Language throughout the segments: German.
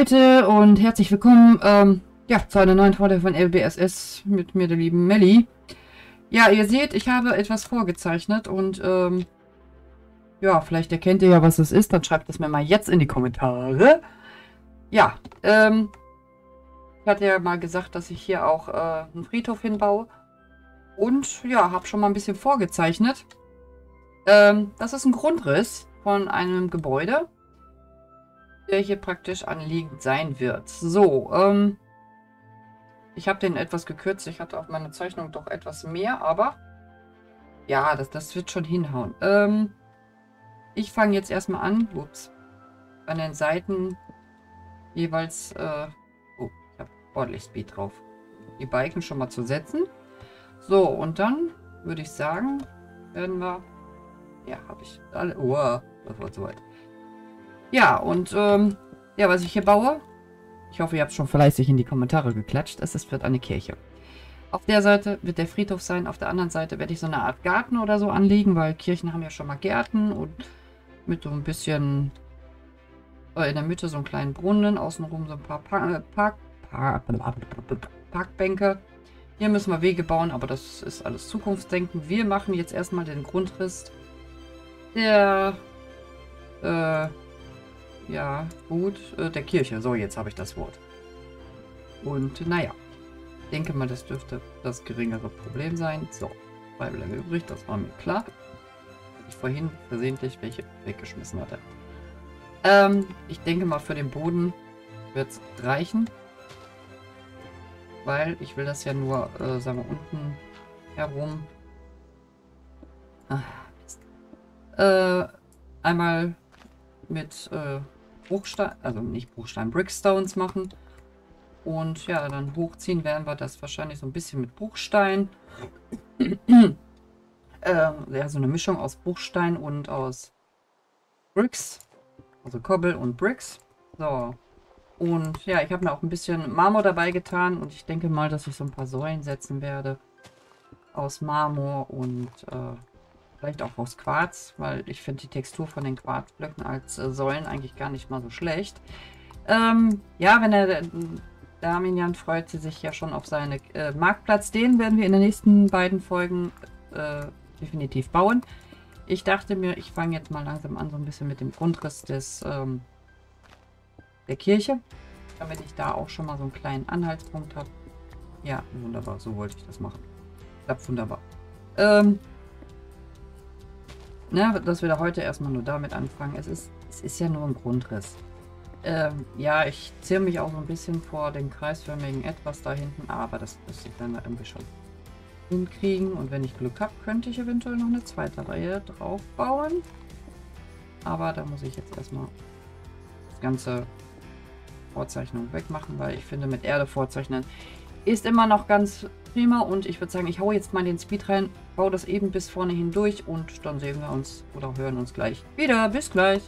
Leute und herzlich willkommen ja, zu einer neuen Folge von LBSS mit mir, der lieben Melli. Ja, ihr seht, ich habe etwas vorgezeichnet und ja, vielleicht erkennt ihr ja, was es ist. Dann schreibt es mir mal jetzt in die Kommentare. Ja, ich hatte ja mal gesagt, dass ich hier auch einen Friedhof hinbaue. Und ja, habe schon mal ein bisschen vorgezeichnet. Das ist ein Grundriss von einem Gebäude, der hier praktisch anliegend sein wird. So, ich habe den etwas gekürzt. Ich hatte auf meiner Zeichnung doch etwas mehr, aber ja, das wird schon hinhauen. Ich fange jetzt erstmal an, ups, an den Seiten jeweils, oh, ich habe ordentlich Speed drauf, die Balken schon mal zu setzen. So, und dann würde ich sagen, werden wir, ja, habe ich alle, oh, das war zu weit. Ja, und ja, was ich hier baue, ich hoffe, ihr habt schon fleißig in die Kommentare geklatscht, es wird eine Kirche. Auf der Seite wird der Friedhof sein, auf der anderen Seite werde ich so eine Art Garten oder so anlegen, weil Kirchen haben ja schon mal Gärten und mit so ein bisschen in der Mitte so einen kleinen Brunnen, außenrum so ein paar Parkbänke. Hier müssen wir Wege bauen, aber das ist alles Zukunftsdenken. Wir machen jetzt erstmal den Grundriss der ja, gut, der Kirche. So, jetzt habe ich das Wort. Und naja, ich denke mal, das dürfte das geringere Problem sein. So, 2 bleiben übrig, das war mir klar. Ich vorhin versehentlich welche weggeschmissen hatte. Ich denke mal, für den Boden wird es reichen. Weil ich will das ja nur, sagen wir, unten herum. Einmal mit Bruchstein, also nicht Bruchstein, Brickstones machen. Und ja, dann hochziehen werden wir das wahrscheinlich so ein bisschen mit Bruchstein. Ja, so eine Mischung aus Bruchstein und aus Bricks. Also Cobble und Bricks. So. Und ja, ich habe mir auch ein bisschen Marmor dabei getan. Und ich denke mal, dass ich so ein paar Säulen setzen werde. Aus Marmor und vielleicht auch aus Quarz. Weil ich finde die Textur von den Quarzblöcken als Säulen eigentlich gar nicht mal so schlecht. Ja, wenn der Arminian freut sich ja schon auf seinen Marktplatz. Den werden wir in den nächsten beiden Folgen definitiv bauen. Ich dachte mir, ich fange jetzt mal langsam an, so ein bisschen mit dem Grundriss des der Kirche, damit ich da auch schon mal so einen kleinen Anhaltspunkt habe. Ja, wunderbar, so wollte ich das machen. Klappt wunderbar. Na, dass wir da heute erstmal nur damit anfangen. Es ist ja nur ein Grundriss. Ja, ich ziehe mich auch so ein bisschen vor dem kreisförmigen etwas da hinten, aber das werden wir irgendwie schon hinkriegen. Und wenn ich Glück habe, könnte ich eventuell noch eine zweite Reihe drauf bauen. Aber da muss ich jetzt erstmal das ganze Vorzeichnung wegmachen, weil ich finde, mit Erde vorzeichnen ist immer noch ganz prima. Und ich würde sagen, ich haue jetzt mal den Speed rein, baue das eben bis vorne hindurch und dann sehen wir uns oder hören uns gleich wieder. Bis gleich!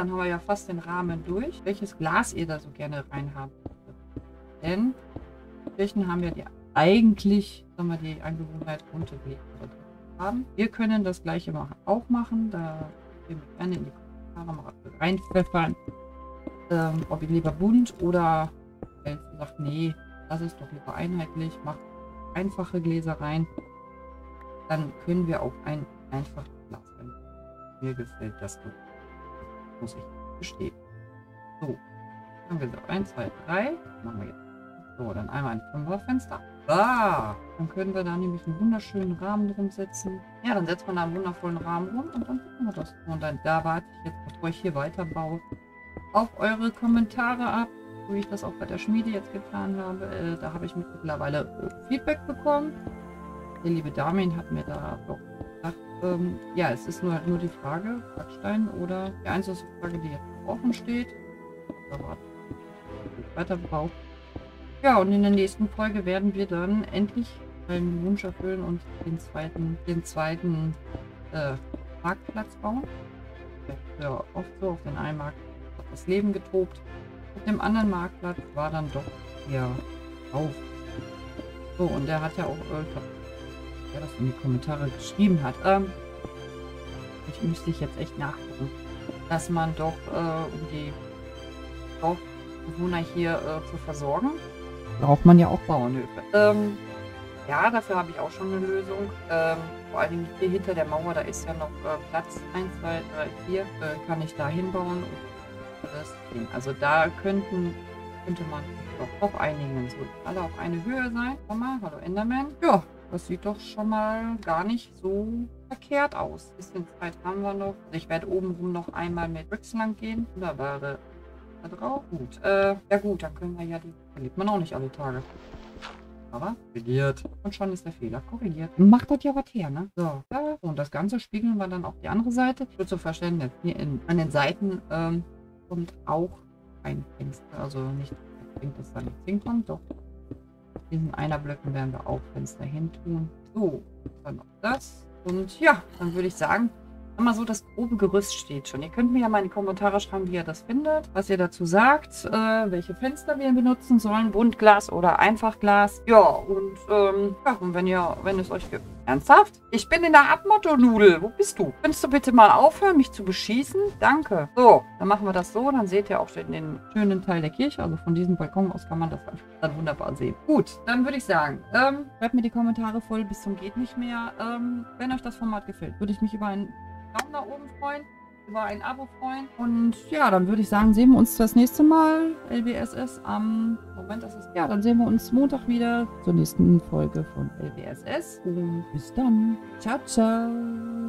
dann haben wir ja fast den Rahmen durch. Welches Glas ihr da so gerne reinhaben würdet. Denn Kirchen haben ja eigentlich, sagen wir, die Angewohnheit, bunte Gläser haben. Wir können das gleiche auch machen. Da können wir gerne in die Kommentare mal reinpfeffern, ob ihr lieber bunt oder sagt, nee, das ist doch lieber einheitlich, macht einfache Gläser rein. Dann können wir auch ein einfaches Glas rein. Mir gefällt das gut. Muss ich gestehen. So, haben wir so 1, 2, 3. Machen wir jetzt. So, dann einmal ein 5er-Fenster. Ah, dann können wir da nämlich einen wunderschönen Rahmen drin setzen. Ja, dann setzt man da einen wundervollen Rahmen rum und dann machen wir das. Und dann da warte ich jetzt, bevor ich hier weiterbaue, auf eure Kommentare ab, so wie ich das auch bei der Schmiede jetzt getan habe. Da habe ich mittlerweile Feedback bekommen. Der liebe Damien hat mir da doch gesagt, ja, es ist nur die Frage, Backstein oder die einzige Frage, die jetzt offen steht. Da warte ich weiter braucht. Ja, und in der nächsten Folge werden wir dann endlich einen Wunsch erfüllen und den zweiten Marktplatz bauen. Ja, oft so, auf den einen Markt hat das Leben getobt. Auf dem anderen Marktplatz war dann doch eher auf. So, und der hat ja auch, wer das in die Kommentare geschrieben hat, ich müsste jetzt echt nachgucken, dass man doch, um die Dorfbewohner hier zu versorgen, braucht man ja auch Bauernhöfe. Ja, dafür habe ich auch schon eine Lösung. Vor allen Dingen hier hinter der Mauer, da ist ja noch Platz. 1, 2, 3, 4 kann ich da hinbauen. Also da könnte man doch auf einigen, so alle auf eine Höhe sein. Schau mal, hallo Enderman. Ja, das sieht doch schon mal gar nicht so verkehrt aus. Ein bisschen Zeit haben wir noch. Also ich werde obenrum noch einmal mit Bricks lang gehen. Wunderbare da drauf. Gut. Ja gut, dann können wir ja die. Verliert man auch nicht alle Tage. Aber korrigiert. Und schon ist der Fehler korrigiert. Macht das ja was her, ne? So. Und das Ganze spiegeln wir dann auf die andere Seite. Nur zu verstehen, hier an den Seiten kommt auch ein Fenster. Also nicht, dass da nichts hinkommt. Doch. In diesen Einerblöcken werden wir auch Fenster hin tun. So. Dann noch das. Und ja, dann würde ich sagen, mal so, das grobe Gerüst steht schon. Ihr könnt mir ja mal in die Kommentare schreiben, wie ihr das findet, was ihr dazu sagt, welche Fenster wir benutzen sollen, Buntglas oder Einfachglas. Ja, und und wenn es euch gibt. Ernsthaft? Ich bin in der Abmotto-Nudel. Wo bist du? Könntest du bitte mal aufhören, mich zu beschießen? Danke. So, dann machen wir das so. Dann seht ihr auch den schönen Teil der Kirche. Also von diesem Balkon aus kann man das dann wunderbar sehen. Gut, dann würde ich sagen, schreibt mir die Kommentare voll bis zum geht nicht mehr. Wenn euch das Format gefällt, würde ich mich über einen Daumen nach oben freuen, über ein Abo freuen. Und ja, dann würde ich sagen, sehen wir uns das nächste Mal. LBSS am Moment, das ist. Ja, dann sehen wir uns Montag wieder zur nächsten Folge von LBSS. Und bis dann. Ciao, ciao.